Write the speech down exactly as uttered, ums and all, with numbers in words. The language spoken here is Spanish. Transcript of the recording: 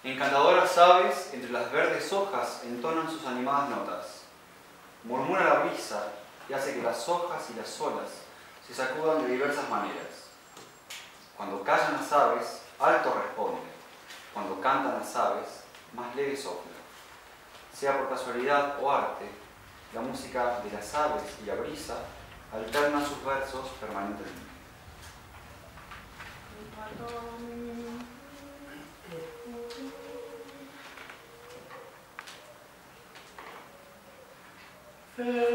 Encantadoras aves entre las verdes hojas entonan sus animadas notas. Murmura la brisa y hace que las hojas y las olas se sacudan de diversas maneras. Cuando callan las aves, alto responde. Cuando cantan las aves, más leve sopla. Sea por casualidad o arte, la música de las aves y la brisa alterna sus versos permanentemente. Fair